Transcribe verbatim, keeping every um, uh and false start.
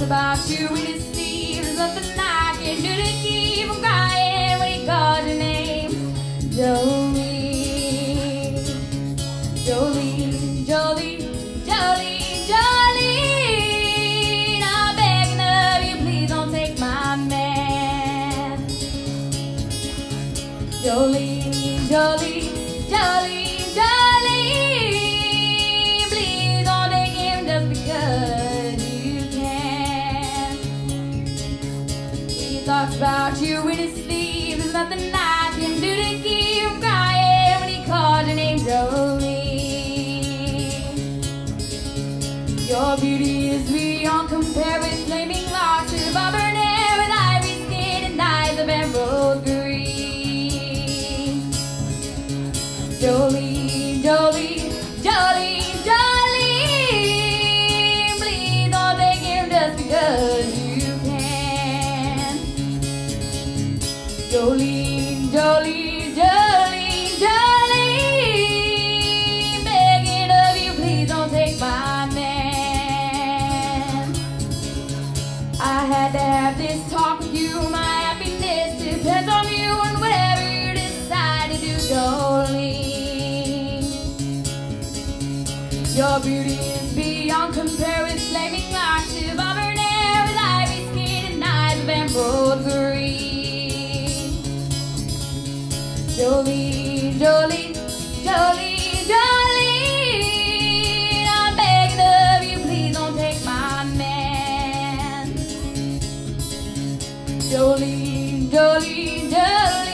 about you in his sleep. There's nothing I can do to keep him crying when he calls your name. Jolene, Jolene, Jolene, Jolene, Jolene. I'm begging of you, please don't take my man. Jolene, Jolene, Jolene, Jolene. Please don't take him just because you can. He talks about you in his sleep. There's nothing I can do to keep him crying when he calls your name. Jolene, your beauty is beyond compare with flaming locks of auburn hair with ivory skin and eyes of emerald green. Jolene, Jolene, Jolene, Jolene. Please don't take him just because you can. Jolene, Jolene, Jolene, Jolene. Begging of you, please don't take my man. I had to have this talk with you. My happiness depends on you and whatever you decide to do, Jolene. Your beauty is beyond compare with flaming locks of auburn hair with ivory skin and eyes of emerald green. Jolene, Jolene, Jolene, Jolene. I'm begging of you, please don't take my man. Jolene, Jolene, Jolene.